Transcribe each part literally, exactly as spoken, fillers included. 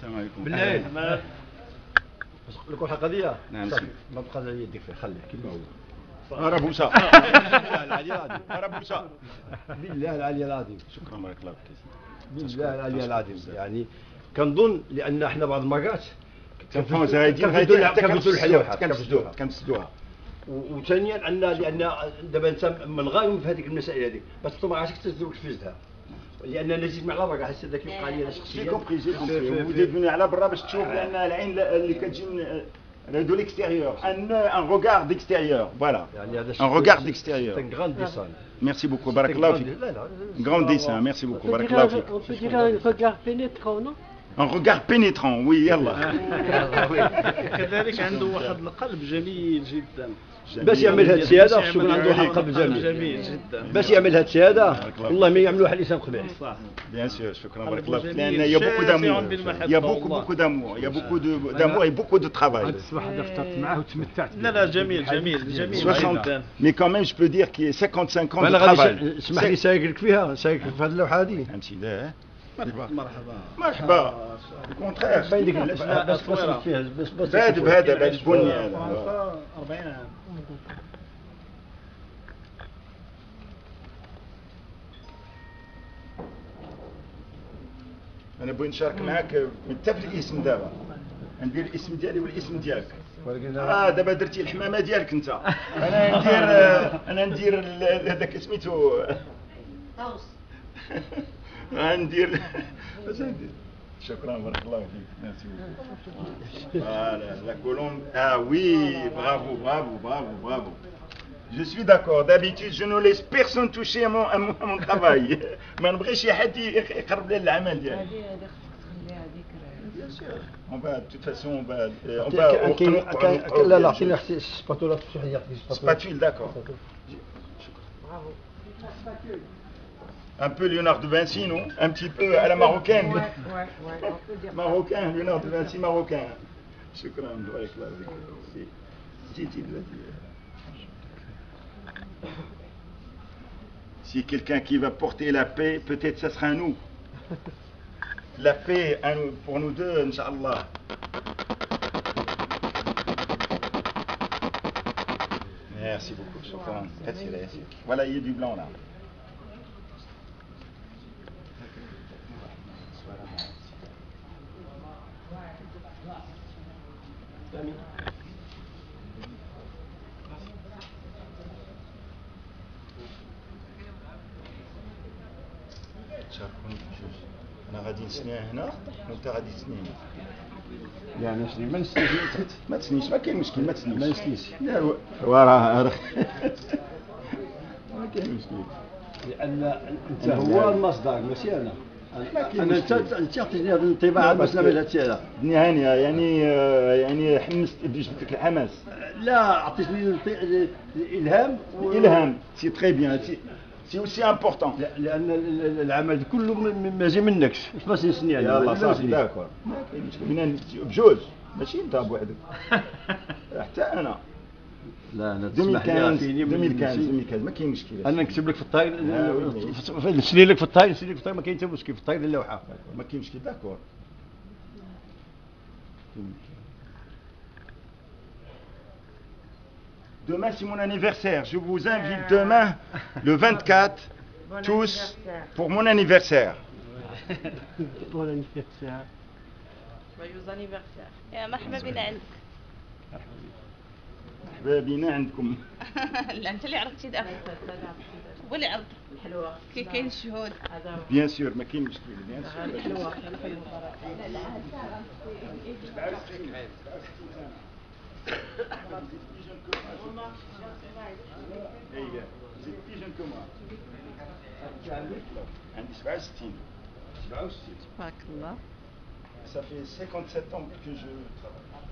السلام عليكم. بالله ما لك واحد القضيه. نعم صافي سيدي. ما بقى على يدك فيه، خليه كيما هو. راه بوسه. بالله العلي العظيم. راه بوسه. بالله العلي العظيم. شكرا بارك الله فيك. بالله العلي العظيم. يعني كنظن لان احنا بعض المرات كنفهموا زايدين كنفسدوا غايدين حتى كنفسدوا الحياه كنفسدوها كنفسدوها. وثانيا ان لان دابا انت من الغايم في هذيك المسائل هذيك باش تطلب راسك تزوج تفسدها، لان انا زيد مع لا برا حسيت هذا كيبقى لي انا جي شخصيا. كومبري جي كومبري. ودي تبني على برا باش تشوف لان العين اللي كتجي من دو ليكستيريور ان ان روغار ديكستيريور. فوالا يعني هذا ان روغار ديكستيريور. ان غراند ديسان. ميرسي بوكو بارك الله فيك. لا لا Grand dessin, merci beaucoup, بارك الله فيك. On peut dire un regard pénétrant, non? Un regard pénétrant, oui, يلا. كذلك عنده واحد القلب جميل جدا. باش يعمل هاد الشيء هذا خصو يكون عنده واحد القلب جميل. جميل جدا. باش يعمل هاد الشيء هذا والله ما يعمل واحد الانسان قبيح. صح. Bien sûr, شكرا بارك قلبه الله فيك. جميل، لأن il y a beaucoup شاسع d'amour, بالمحبة il y a beaucoup والله. beaucoup d'amour, il y a beaucoup de d'amour et beaucoup de travail. هاد الصباح هذا فطرت معاه وتمتعت لا لا جميل جميل جميل soixante, جدا. mais quand même je peux dire qu'il y a cinquante-cinq ans de انا غادي travail. اسمح لي سايق لك فيها، سايق في هذه اللوحه هذه. امشي لا. مرحبا مرحبا. مرحبا. الكونترير. باين ديك بس بس فيها بس بس باد بهذا باد البني هذا. أربعين عام. أنا بغيت نشارك معاك حتى في الاسم دابا. ندير الاسم ديالي والاسم ديالك. اه دابا درتي الحمامه ديالك انت. انا ندير انا ندير ال- هذاك سميتو طاوس. غندير اش ندير. شكرا بارك الله فيك. ميرسي بوكو. فوالا لا كولومب. اه وي برافو برافو برافو برافو. Je suis d'accord. D'habitude, je ne laisse personne toucher à mon, à mon, à mon travail. ما نبغيش شي حد يقرب لي العمل ديالي. هذه هذه خصك تخليها ذكرى. Bien sûr. On va, de toute façon, on va, euh, on va. كاين كاين لا لا عطيني اختي السباتولا تفتح لي Spatule, d'accord. برافو. Un peu Léonard de Vinci, non? Un petit peu à la marocaine. Ouais, ouais, ouais, on peut dire. Marocain, Léonard de Vinci marocain. شكرا بارك الله فيك. جيتي دلوقتي. Si quelqu'un qui va porter la paix, peut-être ça sera nous. La paix pour nous deux, Inch'Allah. Merci beaucoup, shukran. Voilà, il y a du blanc là. انا غادي نسني هنا وانت غادي تسني هنا. لا انا شنو ما نسنيش تحت. ما تسنيش ما كاين مشكل ما تسنيش. ما نسنيش. لا وراه راه ما كاين مشكل. لان انت هو المصدر ماشي انا. انا انت انت عطيتني هذا الانطباع باش نعمل هذا الشيء هذا. الدنيا هانيه يعني يعني حمست جبت لك الحماس. لا عطيتني الالهام. الالهام سي تري بيان سي سي اوسي امبورطون. لان العمل كله ماشي منك باش نسني انا. يلا صافي داكور ما كاين مشكل بينا بجوج ماشي انت بوحدك حتى انا. لا انا ألفين وخمسة تسمح عشر لي ألفين وخمسة ألفين وخمسة ما كاين مشكل. انا نكتب لك في الطاير آه نسني لك في الطاير نسني لك في الطاير ما كاين حتى مشكل في الطاير اللوحه ما كاين مشكل داكور. Demain c'est mon anniversaire. Je vous invite demain le vingt-quatre tous pour mon anniversaire. Bon anniversaire. Joyeux anniversaire. يا مرحبا بنا عندك. مرحبا بنا عندكم. لا انت اللي عرفتي دابا. هو اللي عرض. الحلوة. كي كاين شهود. Bien sûr ما كاين مشكل bien sûr. الحلوة. C'est plus jeune que moi. عندي سبعة وستين. سبعة وستين. تبارك الله. Ça fait cinquante-sept ans que je travaille.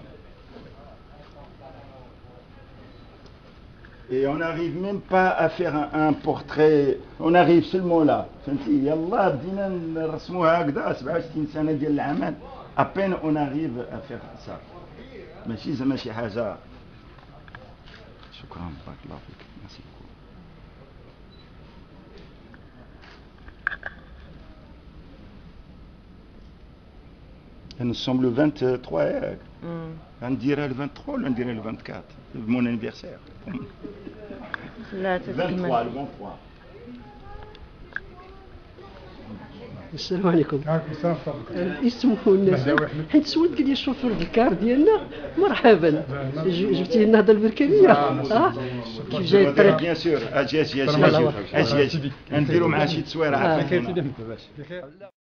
Et on n'arrive même pas à faire un, un portrait, on arrive seulement là. فهمتي يلا بدينا نرسموها هكذا سبعة وستين سنة ديال العمل. À peine on arrive à faire ça. ماشي زعما شي حاجة. شكرا بارك الله فيك. ميرسي بوكو. Nous sommes le vingt-trois, مم. غنديرها le vingt-trois ولا نديرها le vingt-quatre, mon anniversaire. لا vingt-trois, تتكمل. le vingt-trois. السلام عليكم. عليكم السلام ورحمة الله. الاسم والنسب حيت سولت قال لي الشوفير في الكار ديالنا مرحبا ج- جبتي النهضه البركانيه اه كيف جاي الطريق Bien sûr, اجي اجي اجي الله اجي اجي اجي نديروا معاه شي تصويره آه. عافاك.